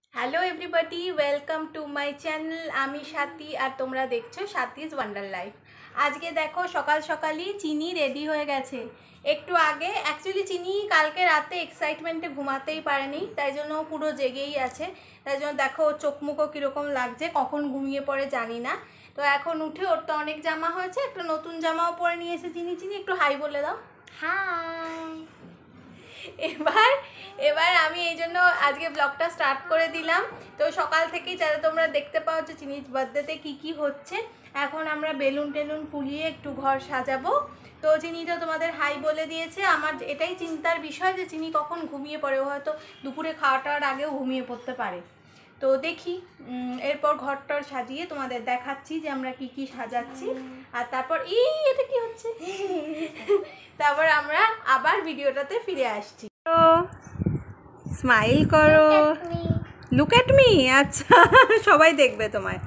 Hello everybody, welcome to my channel. আমি স্বাতী আর তোমরা দেখছো স্বাতীজ ওয়ান্ডার লাইফ। আজকে দেখো সকাল সকালই চিনি রেডি হয়ে গেছে। একটু আগে অ্যাকচুয়ালি চিনি কালকে রাতে এক্সাইটমেন্টে ঘুমাতেই পারেনি, তাই জন্য পুরো জেগেই আছে। তাই জন্য দেখো চোখ মুখও কীরকম লাগছে, কখন ঘুমিয়ে পড়ে জানি না। তো এখন উঠে ওর তো অনেক জামা হয়েছে, একটা নতুন জামাও পরে নিয়ে এসে চিনি। চিনি একটু হাই বলে দাও। হাই। এবার এবার আমি এই জন্য আজকে ব্লগটা স্টার্ট করে দিলাম। তো সকাল থেকেই যারা তোমরা দেখতে পাও যে চিনির বার্থডেতে কী কী হচ্ছে। এখন আমরা বেলুন টেলুন ফুলিয়ে একটু ঘর সাজাবো। তো চিনি তো তোমাদের হাই বলে দিয়েছে। আমার এটাই চিন্তার বিষয় যে চিনি কখন ঘুমিয়ে পড়ে, ও হয়তো দুপুরে খাওয়াটার আগেও ঘুমিয়ে পড়তে পারে। তো দেখি এরপর ঘরটর সাজিয়ে তোমাদের দেখাচ্ছি যে আমরা কি কি সাজাচ্ছি। আর তারপর এটা কি হচ্ছে তারপর আমরা আবার ভিডিওটাতে ফিরে আসছি। স্মাইল করো, লুক এট মি। আচ্ছা, সবাই দেখবে তোমায়।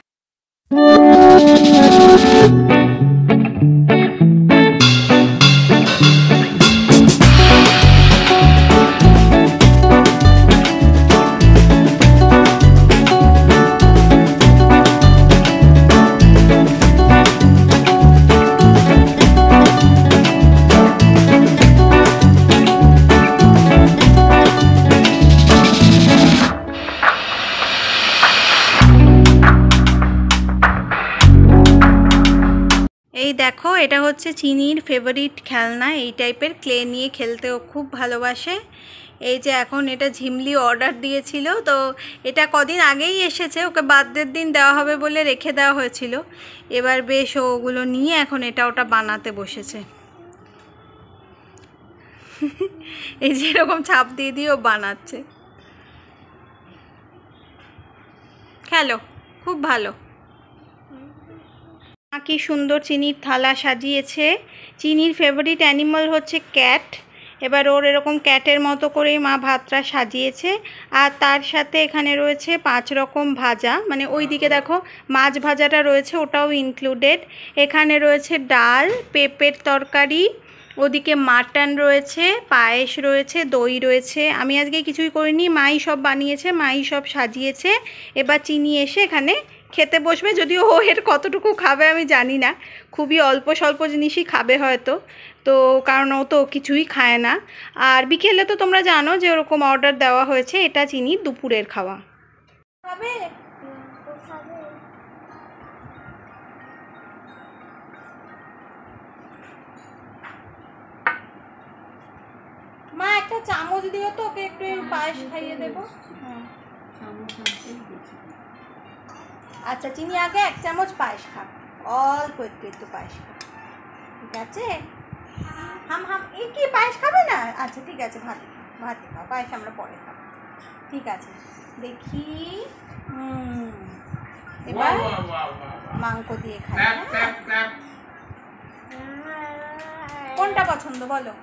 এই দেখো, এটা হচ্ছে চিনির ফেভারিট খেলনা। এই টাইপের ক্লে নিয়ে খেলতেও খুব ভালোবাসে। এই যে এখন এটা ঝিমলি অর্ডার দিয়েছিল, তো এটা কদিন আগেই এসেছে, ওকে বার্থডের দিন দেওয়া হবে বলে রেখে দেওয়া হয়েছিল। এবার বেশ ওগুলো নিয়ে এখন এটা ওটা বানাতে বসেছে। এই যে এরকম ছাপ দিয়ে দিয়ে ও বানাচ্ছে। খেলো, খুব ভালো। কি সুন্দর চিনির থালা সাজিয়েছে। চিনির ফেভারিট অ্যানিমাল হচ্ছে ক্যাট। এবার ওর এরকম ক্যাটের মতো করেই মা ভাতটা সাজিয়েছে। আর তার সাথে এখানে রয়েছে 5 রকম ভাজা, মানে ওই দিকে দেখো মাছ ভাজাটা রয়েছে, ওটাও ইনক্লুডেড। এখানে রয়েছে ডাল, পেঁপের তরকারি, ওদিকে মাটন রয়েছে, পায়েস রয়েছে, দই রয়েছে। আমি আজকে কিছুই করিনি, মাই সব বানিয়েছে, মাই সব সাজিয়েছে। এবার চিনি এসে এখানে খেতে বসবে। যদিও ও এর কতটুকু খাবে আমি জানি না, খুবই অল্প স্বল্প জিনিসই খাবে হয়তো। তো কারণ ও তো কিছুই খায় না। আর বিকেলে তো তোমরা জানো যে ওরকম অর্ডার দেওয়া হয়েছে, এটা চিনি দুপুরের খাওয়া খাবে। মা একটা চামচ দিও তো, ওকে একটু পায়েস খাইয়ে দেবো। আচ্ছা, চিনি আগে 1 চামচ পায়েস খা, অল্প একটু একটু পায়েস খা, ঠিক আছে? হাম হাম, এই কি পায়েস খাবে না? আচ্ছা ঠিক আছে, ভাত খাও, পায়েস আমরা পরে খাবো, ঠিক আছে? দেখি, এবার মাংস দিয়ে খাই। কোনটা পছন্দ বলো?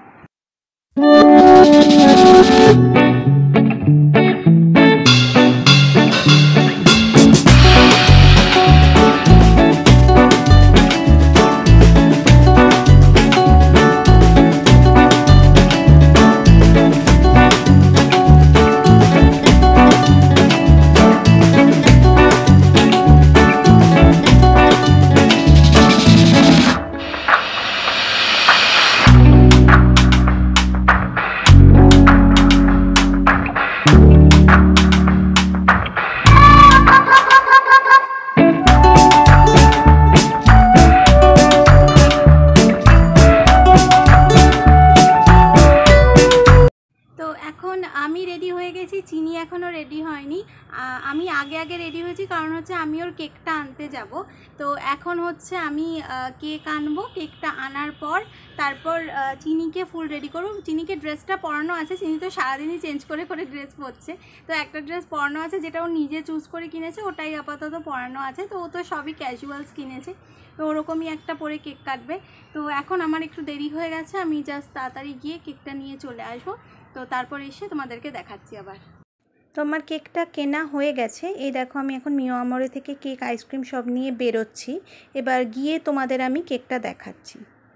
আমি রেডি হয়ে গেছি, চিনি এখনও রেডি হয়নি। আমি আগে রেডি হয়েছি, কারণ হচ্ছে আমি ওর কেকটা আনতে যাব। তো এখন হচ্ছে আমি কেক আনবো। কেকটা আনার পর তারপর চিনিকে ফুল রেডি করব। চিনিকে ড্রেসটা পরানো আছে, চিনি তো সারাদিনই চেঞ্জ করে করে ড্রেস পরছে। তো একটা ড্রেস পরানো আছে যেটা ও নিজে চুজ করে কিনেছে, ওটাই আপাতত পরানো আছে। তো ও তো সবই ক্যাজুয়ালস কিনেছে, তো ওরকমই একটা পরে কেক কাটবে। তো এখন আমার একটু দেরি হয়ে গেছে, আমি জাস্ট তাড়াতাড়ি গিয়ে কেকটা নিয়ে চলে আসবো। তো তারপর এসে তোমাদেরকে দেখাচ্ছি আবার। তো আমার কেকটা কেনা হয়ে গেছে। এই দেখো, আমি এখন মিও আমরে থেকে কেক আইসক্রিম সব নিয়ে বেরোচ্ছি। এবার গিয়ে তোমাদের আমি কেকটা দেখাচ্ছি।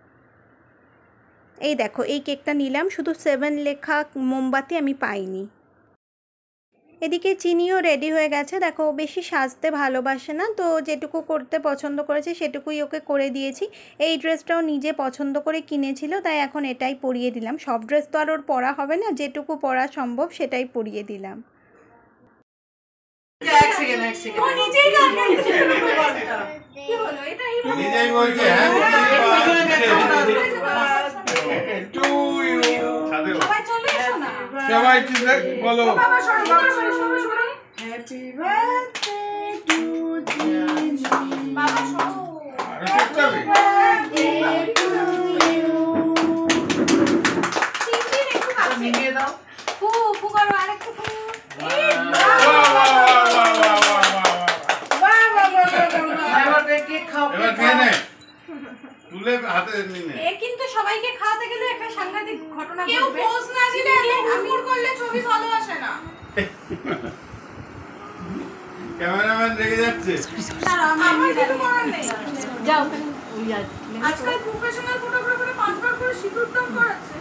এই দেখো, এই কেকটা নিলাম, শুধু 7 লেখা মোমবাতি আমি পাইনি। এদিকে চিনিও রেডি হয়ে গেছে। দেখো বেশি সাজতে ভালোবাসে না, তো যেটুকু করতে পছন্দ করেছে সেটুকুই ওকে করে দিয়েছি। এই ড্রেসটাও নিজে পছন্দ করে কিনেছিল, তাই এখন এটাই পরিয়ে দিলাম। সব ড্রেস তো আর ওর পরা হবে না, যেটুকু পরা সম্ভব সেটাই পরিয়ে দিলাম। সবাই বলো হ্যাপি বার্থডে টু জিনি, বাবা শোনো, হ্যাপি বার্থডে টু ইউ। চিনি একটু কাছে নিয়ে দাও, ফু ফু করো, আরেকটু ফু। কিন্তু সবাইকে খাওয়াতে গেলে একটা সাংঘাতিক ঘটনা ঘটবে। কেউ পোজ না দিলে আমুর করলে ছবি ভালো আসে না। ক্যামেরাম্যান রেগে যাচ্ছে। আমার কিছু করার নেই, যাও। আজকাল প্রফেশনাল ফটোগ্রাফারে 5 বার করে সিঁদুর দান করাচ্ছে।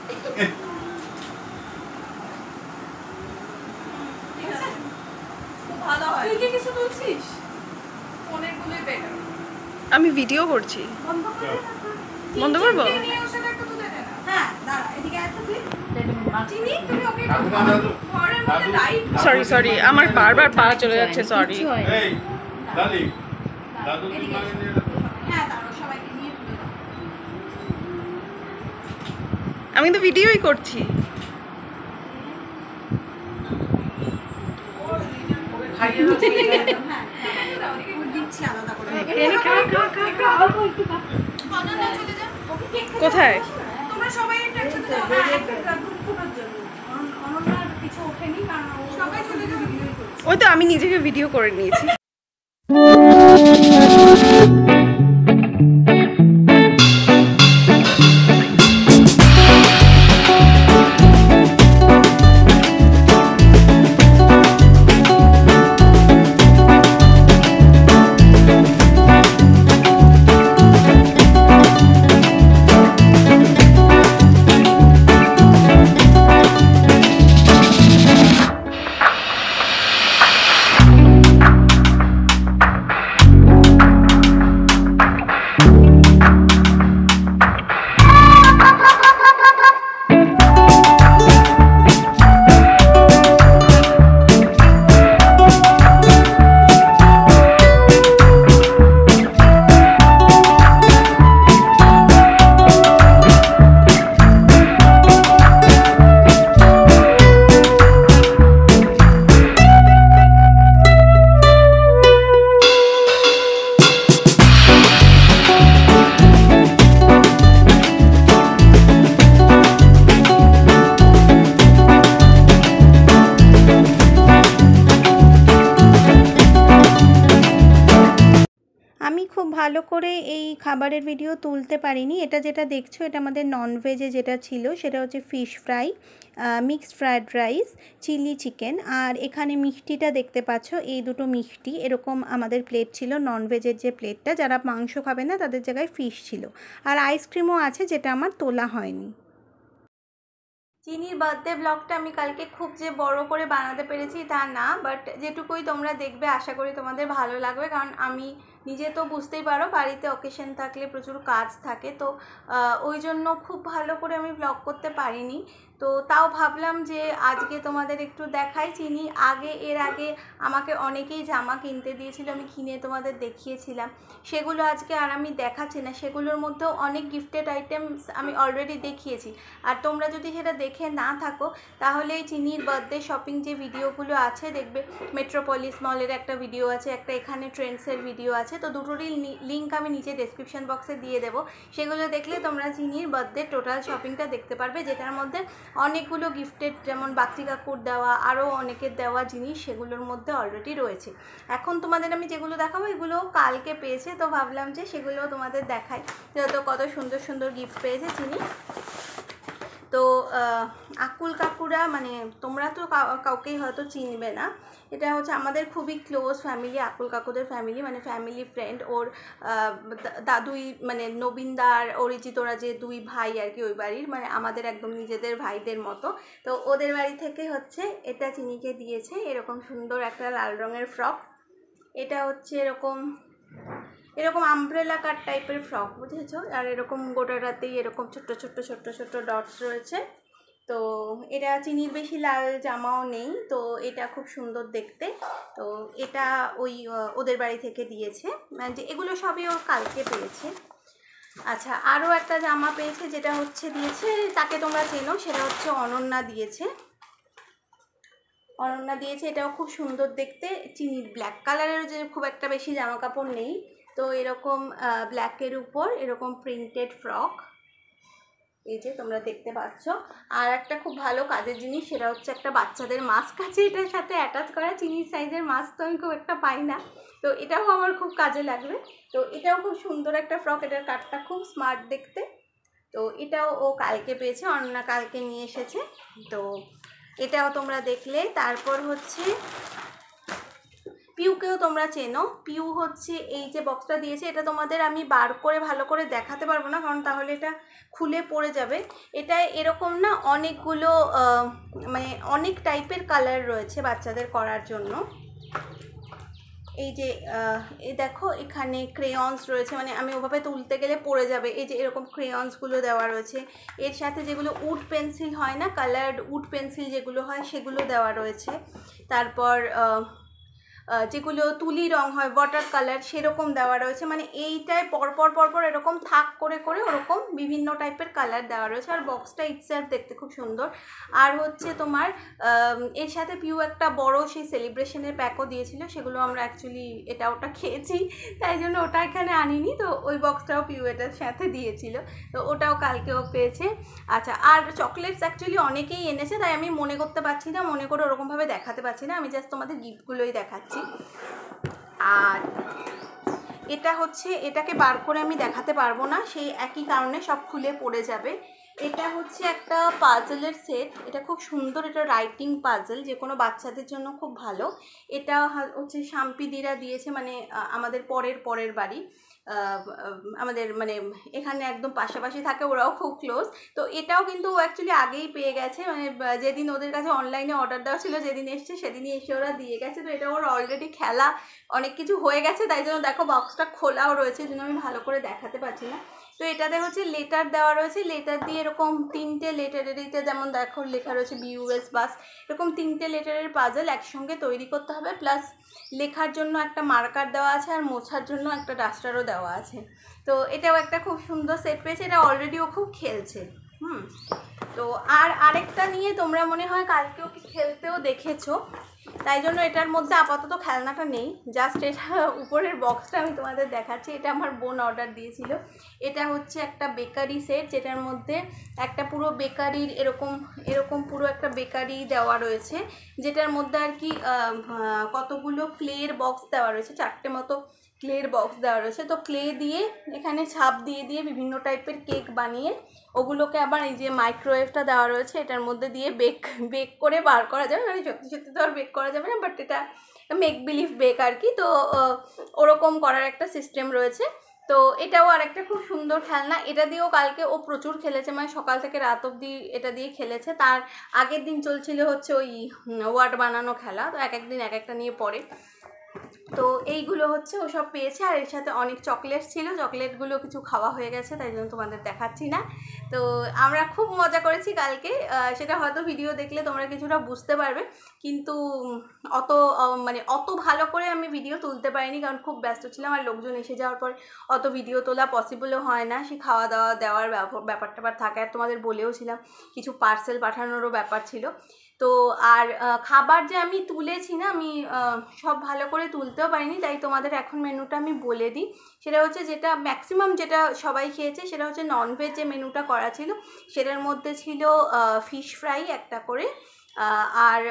ঠিক আছে, খুব ভালো হয়। তুই কি কিছু বলছিস? ফোনের গুলোই বেটার। আমি ভিডিও করছি। বন্ধ করবো? হ্যাঁ দাঁড়া, এদিকে একটা ক্লিপ। চিনি তুমি ওকে ঘরের মধ্যে লাইট। সরি আমার বারবার পা চলে যাচ্ছে, সরি। এই দাদি দাদু কি মানে নিয়ে হ্যাঁ দাঁড়াও, সবাইকে নিয়ে তুলে দাও। আমি তো ভিডিওই করছি। খাইয়ে দাও, হ্যাঁ দাও, ওকে দিচ্ছি আলাদা করে। অনন্যা চলে যা, ওকে কেক খেতে কোথায়? তোমরা সবাই একসাথে যাও। হ্যাঁ একটা গ্রুপ ফটোর জন্য। অনন্যার কিছু ওঠেনি, কারণ সবাই চলে যাও, ভিডিওই করছে। ওই তো আমি নিজেকে ভিডিও করে নিয়েছি। আমি খুব ভালো করে এই খাবারের ভিডিও তুলতে পারিনি। এটা যেটা দেখছো এটা আমাদের ননভেজে যেটা ছিল সেটা হচ্ছে fish fry, mixed fried rice, chilli chicken, আর এখানে মিষ্টিটা দেখতে পাচ্ছ, এই দুটো মিষ্টি এরকম আমাদের প্লেট ছিল। ননভেজের যে প্লেটটা, যারা মাংস খাবে না তাদের জায়গায় ফিশ ছিল, আর আইসক্রিমও আছে যেটা আমার তোলা হয়নি। চিনির বার্থডে ব্লগটা আমি কালকে খুব যে বড় করে বানাতে পেরেছি তা না, বাট যেটুকুই তোমরা দেখবে আশা করি তোমাদের ভালো লাগবে, কারণ আমি নিজে তো বুঝতেই পারো বাড়িতে অকেশন থাকলে প্রচুর কাজ থাকে, তো ওই জন্য খুব ভালো করে আমি ব্লগ করতে পারিনি। তো তাও ভাবলাম যে আজকে তোমাদের একটু দেখাই। চিনি এর আগে আমাকে অনেকেই জামা কিনতে দিয়েছিল, আমি কিনে তোমাদের দেখিয়েছিলাম, সেগুলো আজকে আর আমি দেখাচ্ছি না। সেগুলোর মধ্যেও অনেক গিফটেড আইটেমস আমি অলরেডি দেখিয়েছি, আর তোমরা যদি সেটা দেখে না থাকো তাহলে চিনির বার্থডে শপিং যে ভিডিওগুলো আছে দেখবে, মেট্রোপলিস মলের একটা ভিডিও আছে, একটা এখানে ট্রেন্ডসের ভিডিও আছে, তো দুটোরই লিঙ্ক আমি নিচে ডেসক্রিপশন বক্সে দিয়ে দেবো। সেগুলো দেখলে তোমরা চিনির বার্থডে টোটাল শপিংটা দেখতে পারবে, যেটার মধ্যে অনেকগুলো গিফটেড, যেমন বাক্তি কাকুর দেওয়া, আরও অনেকের দেওয়া জিনিস সেগুলোর মধ্যে অলরেডি রয়েছে। এখন তোমাদের আমি যেগুলো দেখাবো এগুলো কালকে পেয়েছে, তো ভাবলাম যে সেগুলো তোমাদের দেখাই, যেহেতু কত সুন্দর সুন্দর গিফট পেয়েছে চিনি। তো আকুল কাকুরা মানে তোমরা তো কাউকেই হয়তো চিনবে না, এটা হচ্ছে আমাদের খুবই ক্লোজ ফ্যামিলি, আকুল কাকুদের ফ্যামিলি, মানে ফ্যামিলি ফ্রেন্ড। ওর দাদুই মানে নবীনদা আর অরিজিৎ, ওরা যে দুই ভাই আর কি ওই বাড়ির, মানে আমাদের একদম নিজেদের ভাইদের মতো। তো ওদের বাড়ি থেকে হচ্ছে এটা চিনিকে দিয়েছে, এরকম সুন্দর একটা লাল রঙের ফ্রক। এটা হচ্ছে এরকম আমব্রেলা কাট টাইপের ফ্রক, বুঝেছো? আর এরকম গোটাটাতেই এরকম ছোট্ট ছোট্ট ছোট্ট ছোট্ট ডটস রয়েছে। তো এটা চিনির বেশি লাল জামাও নেই, তো এটা খুব সুন্দর দেখতে। তো এটা ওই ওদের বাড়ি থেকে দিয়েছে, মানে যে এগুলো সবই ও কালকে পেয়েছে। আচ্ছা, আরও একটা জামা পেয়েছে, যেটা হচ্ছে দিয়েছে, তাকে তোমরা চেনো, সেটা হচ্ছে অনন্যা দিয়েছে। এটাও খুব সুন্দর দেখতে। চিনির ব্ল্যাক কালারের যে খুব একটা বেশি জামা কাপড় নেই, তো এরকম ব্ল্যাকের উপর এরকম প্রিন্টেড ফ্রক, এই যে তোমরা দেখতে পাচ্ছ। আর একটা খুব ভালো কাজের জিনিস, সেটা হচ্ছে একটা বাচ্চাদের মাস্ক আছে এটার সাথে অ্যাটাচ করা। চিনির সাইজের মাস্ক তো আমি খুব একটা পাই না, তো এটাও আমার খুব কাজে লাগবে। তো এটাও খুব সুন্দর একটা ফ্রক, এটার কাটটা খুব স্মার্ট দেখতে। তো এটাও ও কালকে পেয়েছে, অনন্যা কালকে নিয়ে এসেছে। তো এটাও তোমরা দেখলে। তারপর হচ্ছে পিউকেও তোমরা চেনো। পিউ হচ্ছে এই যে বক্সটা দিয়েছে, এটা তোমাদের আমি বার করে ভালো করে দেখাতে পারবো না, কারণ তাহলে এটা খুলে পড়ে যাবে। এটা এরকম না, অনেকগুলো মানে অনেক টাইপের কালার রয়েছে বাচ্চাদের করার জন্য। এই যে এই দেখো, এখানে ক্রেয়ন্স রয়েছে, মানে আমি ওভাবে তুলতে গেলে পড়ে যাবে। এই যে এরকম ক্রেয়ন্সগুলো দেওয়া রয়েছে, এর সাথে যেগুলো উড পেন্সিল হয় না, কালার্ড উড পেন্সিল যেগুলো হয় সেগুলো দেওয়া রয়েছে। তারপর যেগুলো তুলি রং হয় ওয়াটার কালার, সেরকম দেওয়া রয়েছে। মানে এইটায় পরপর এরকম থাক করে করে ওরকম বিভিন্ন টাইপের কালার দেওয়া রয়েছে। আর বক্সটা ইটসেলফ দেখতে খুব সুন্দর। আর হচ্ছে তোমার এর সাথে পিউ একটা বড় সেই সেলিব্রেশনের প্যাকও দিয়েছিল, সেগুলো আমরা অ্যাকচুয়ালি এটা ওটা খেয়েছি, তাই জন্য ওটা এখানে আনিনি। তো ওই বক্সটাও পিউ এটার সাথে দিয়েছিল, তো ওটাও কালকেও পেয়েছে। আচ্ছা, আর চকলেটস অ্যাকচুয়ালি অনেকেই এনেছে, তাই আমি মনে করতে পারছি না, মনে করে ওরকমভাবে দেখাতে পারছি না, আমি জাস্ট তোমাদের গিফটগুলোই দেখাচ্ছি। আর এটা হচ্ছে, এটাকে বার করে আমি দেখাতে পারবো না, সেই একই কারণে সব খুলে পড়ে যাবে। এটা হচ্ছে একটা পাজলের সেট, এটা খুব সুন্দর, এটা রাইটিং পাজল, যে কোনো বাচ্চাদের জন্য খুব ভালো। এটা হচ্ছে শাম্পিদিরা দিয়েছে, মানে আমাদের পরের বাড়ি, আমাদের মানে এখানে একদম পাশাপাশি থাকে, ওরাও খুব ক্লোজ। তো এটাও কিন্তু ও অ্যাকচুয়ালি আগেই পেয়ে গেছে, মানে যেদিন ওদের কাছে অনলাইনে অর্ডার দেওয়া ছিল, যেদিন এসছে সেদিনই এসে ওরা দিয়ে গেছে। তো এটা ওর অলরেডি খেলা অনেক কিছু হয়ে গেছে, তাই জন্য দেখো বক্সটা খোলাও রয়েছে, জন্য আমি ভালো করে দেখাতে পারছি না। তো এটাতে হচ্ছে লেটার দেওয়া রয়েছে, লেটার দিয়ে এরকম 3টে লেটারের, এটা যেমন দেখো লেখা রয়েছে বিউএস বাস, এরকম 3টে লেটারের পাজল একসঙ্গে তৈরি করতে হবে। প্লাস লেখার জন্য একটা মার্কার দেওয়া আছে, আর মোছার জন্য একটা ডাস্টারও দেওয়া আছে। তো এটাও একটা খুব সুন্দর সেট পেয়েছে, এটা অলরেডিও খুব খেলছে। তো আর আরেকটা নিয়ে তোমরা মনে হয় কালকেও কি খেলতেও দেখেছো, তাই জন্য এটার মধ্যে আপাতত খেলনাটা নেই, জাস্ট এটা উপরের বক্সটা আমি তোমাদের দেখাচ্ছি। এটা আমার বোন অর্ডার দিয়েছিল। এটা হচ্ছে একটা বেকারি সেট, যেটার মধ্যে একটা পুরো বেকারির এরকম পুরো একটা বেকারি দেওয়া রয়েছে, যেটার মধ্যে আর কি কতগুলো ক্লের বক্স দেওয়া রয়েছে, 4টে মতো ক্লের বক্স দেওয়া রয়েছে। তো ক্লে দিয়ে এখানে ছাপ দিয়ে বিভিন্ন টাইপের কেক বানিয়ে ওগুলোকে আবার এই যে মাইক্রোওয়েভটা দেওয়া রয়েছে, এটার মধ্যে দিয়ে বেক করে বার করা যাবে। মানে সত্যি তো আর বেক করা যাবে না, বাট এটা মেক বিলিভ বেক আর কি। তো ওরকম করার একটা সিস্টেম রয়েছে। তো এটাও আর একটা খুব সুন্দর খেলনা, এটা দিয়েও কালকে ও প্রচুর খেলেছে, মানে সকাল থেকে রাত অবধি এটা দিয়ে খেলেছে। তার আগের দিন চলছিল হচ্ছে ওই ওয়ার্ড বানানো খেলা, তো এক একদিন এক একটা নিয়ে পড়ে। তো এইগুলো হচ্ছে ও সব পেয়েছে। আর এর সাথে অনেক চকলেট ছিল, চকলেটগুলো কিছু খাওয়া হয়ে গেছে, তাই জন্য তোমাদের দেখাচ্ছি না। তো আমরা খুব মজা করেছি কালকে, সেটা হয়তো ভিডিও দেখলে তোমরা কিছুটা বুঝতে পারবে, কিন্তু অত ভালো করে আমি ভিডিও তুলতে পারিনি, কারণ খুব ব্যস্ত ছিলাম। আর লোকজন এসে যাওয়ার পর অত ভিডিও তোলা পসিবলও হয় না, সে খাওয়া দাওয়া দেওয়ার ব্যাপারটা থাকে। আর তোমাদের বলেও ছিলাম কিছু পার্সেল পাঠানোরও ব্যাপার ছিল। তো আর খাবার যে আমি তুলেছি না, আমি সব ভালো করে তুলতেও পারিনি, তাই তোমাদের এখন মেনুটা আমি বলে দিই। সেটা হচ্ছে, যেটা ম্যাক্সিমাম যেটা সবাই খেয়েছে, সেটা হচ্ছে ননভেজ যে মেনুটা করা ছিল, সেটার মধ্যে ছিল ফিশ ফ্রাই একটা করে, আর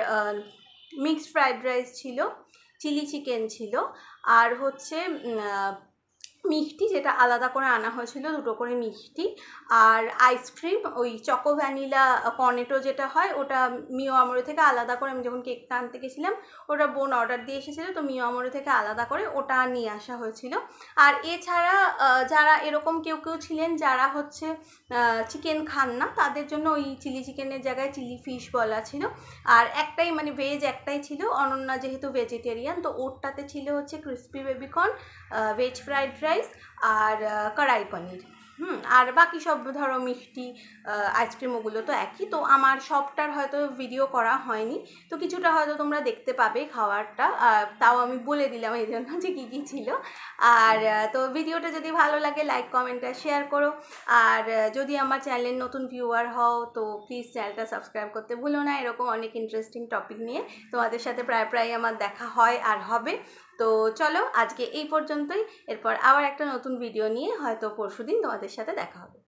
মিক্সড ফ্রাইড রাইস ছিল, চিলি চিকেন ছিল, আর হচ্ছে মিষ্টি, যেটা আলাদা করে আনা হয়েছিল, 2টো করে মিষ্টি, আর আইসক্রিম ওই চকো ভ্যানিলা কর্নেটো যেটা হয় ওটা মিও আমরে থেকে আলাদা করে, আমি যখন কেকটা আনতে গেছিলাম ওটা বোন অর্ডার দিয়ে এসেছিলো, তো মিও আমরে থেকে আলাদা করে ওটা নিয়ে আসা হয়েছিল। আর এছাড়া যারা এরকম কেউ কেউ ছিলেন যারা হচ্ছে চিকেন খান না, তাদের জন্য ওই চিলি চিকেনের জায়গায় চিলি ফিশ বলা ছিল। আর একটাই মানে ভেজ একটাই ছিল, অনন্যা যেহেতু ভেজিটেরিয়ান, তো ওরটাতে ছিল হচ্ছে crispy baby corn, veg fried rice আর কড়াই পনির। আর বাকি সব ধরো মিষ্টি, আইসক্রিম, ওগুলো তো একই। তো আমার সবটার হয়তো ভিডিও করা হয়নি, তো কিছুটা হয়তো তোমরা দেখতে পাবে খাওয়ারটা, তাও আমি বলে দিলাম এই জন্য যে কী কী ছিল। আর তো ভিডিওটা যদি ভালো লাগে লাইক কমেন্ট আর শেয়ার করো। আর যদি আমার চ্যানেলের নতুন ভিউয়ার হও তো প্লিজ চ্যানেলটা সাবস্ক্রাইব করতে ভুলো না। এরকম অনেক ইন্টারেস্টিং টপিক নিয়ে তোমাদের সাথে প্রায় আমার দেখা হয় আর হবে। তো চলো আজকে এই পর্যন্তই, এরপর আবার একটা নতুন ভিডিও নিয়ে হয়তো পরশুদিন তোমাদের সাথে দেখা হবে।